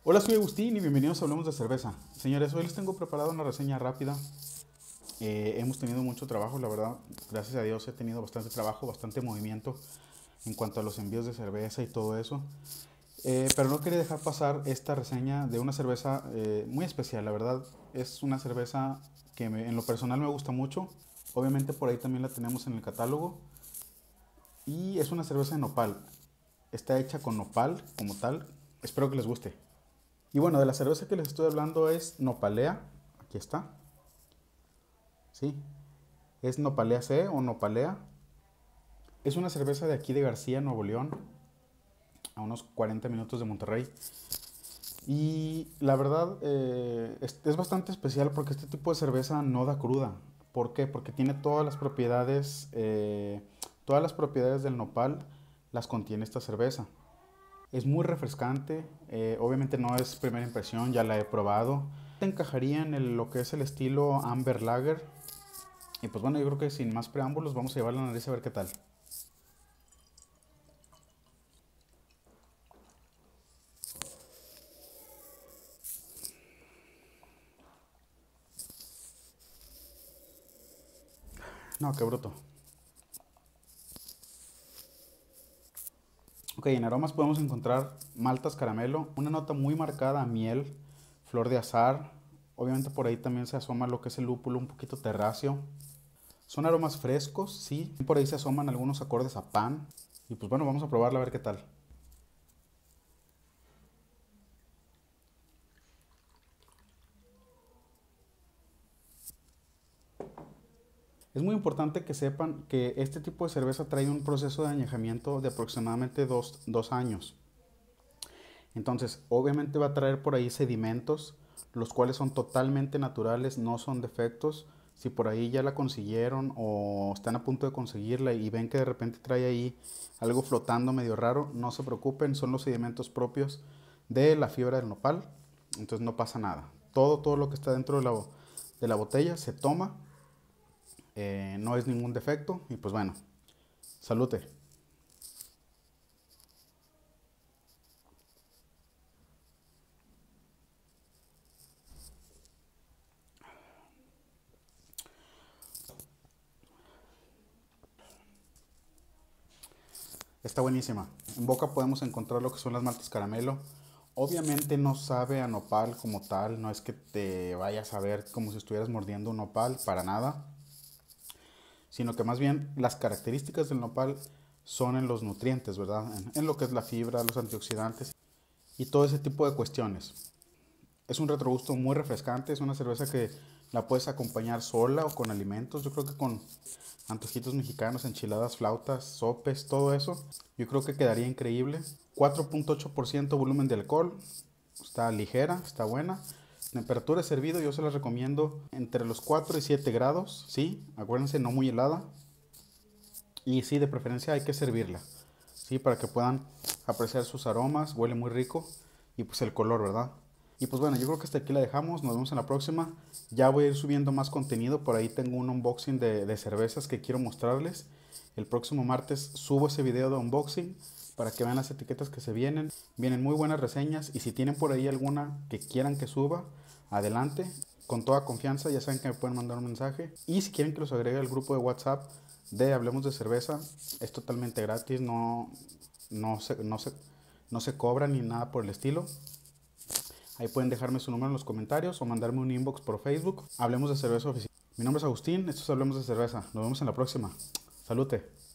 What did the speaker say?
Hola, soy Agustín y bienvenidos a Hablemos de Cerveza. Señores, hoy les tengo preparada una reseña rápida. Hemos tenido mucho trabajo, la verdad. Gracias a Dios he tenido bastante trabajo, bastante movimiento en cuanto a los envíos de cerveza y todo eso. Pero no quería dejar pasar esta reseña de una cerveza muy especial. La verdad, es una cerveza que en lo personal me gusta mucho. Obviamente por ahí también la tenemos en el catálogo. Y es una cerveza de nopal. Está hecha con nopal como tal. Espero que les guste. Y bueno, de la cerveza que les estoy hablando es Nopalea. Aquí está. Sí. Es Nopalea C o Nopalea. Es una cerveza de aquí de García, Nuevo León. A unos 40 minutos de Monterrey. Y la verdad es bastante especial porque este tipo de cerveza no da cruda. ¿Por qué? Porque tiene todas las propiedades del nopal las contiene esta cerveza. Es muy refrescante, obviamente no es primera impresión, ya la he probado. Encajaría en lo que es el estilo Amber Lager. Y pues bueno, yo creo que sin más preámbulos vamos a llevar la nariz a ver qué tal. No, qué bruto. Ok, en aromas podemos encontrar maltas caramelo, una nota muy marcada a miel, flor de azahar. Obviamente por ahí también se asoma lo que es el lúpulo, un poquito terracio. Son aromas frescos, sí. Por ahí se asoman algunos acordes a pan. Y pues bueno, vamos a probarla a ver qué tal. Es muy importante que sepan que este tipo de cerveza trae un proceso de añejamiento de aproximadamente dos años. Entonces, obviamente va a traer por ahí sedimentos, los cuales son totalmente naturales, no son defectos. Si por ahí ya la consiguieron o están a punto de conseguirla y ven que de repente trae ahí algo flotando medio raro, no se preocupen, son los sedimentos propios de la fibra del nopal. Entonces no pasa nada. Todo lo que está dentro de la botella se toma, no es ningún defecto y pues bueno, salute. Está buenísima. En boca podemos encontrar lo que son las maltas caramelo. Obviamente no sabe a nopal como tal, no es que te vayas a ver como si estuvieras mordiendo un nopal, para nada, sino que más bien las características del nopal son en los nutrientes, ¿verdad? En lo que es la fibra, los antioxidantes y todo ese tipo de cuestiones. Es un retrogusto muy refrescante, es una cerveza que la puedes acompañar sola o con alimentos. Yo creo que con antojitos mexicanos, enchiladas, flautas, sopes, todo eso, yo creo que quedaría increíble. 4.8% volumen de alcohol, está ligera, está buena. Temperatura de servido yo se las recomiendo entre los 4 y 7 grados, sí, acuérdense, no muy helada. Y sí, de preferencia hay que servirla, sí, para que puedan apreciar sus aromas, huele muy rico y pues el color, ¿verdad? Y pues bueno, yo creo que hasta aquí la dejamos, nos vemos en la próxima. Ya voy a ir subiendo más contenido, por ahí tengo un unboxing de cervezas que quiero mostrarles. El próximo martes subo ese video de unboxing para que vean las etiquetas que se vienen. Vienen muy buenas reseñas y si tienen por ahí alguna que quieran que suba, adelante. Con toda confianza, ya saben que me pueden mandar un mensaje. Y si quieren que los agregue al grupo de WhatsApp de Hablemos de Cerveza, es totalmente gratis, no se, no se, no se cobra ni nada por el estilo. Ahí pueden dejarme su número en los comentarios o mandarme un inbox por Facebook. Hablemos de Cerveza Oficial. Mi nombre es Agustín, esto es Hablemos de Cerveza. Nos vemos en la próxima. Salute.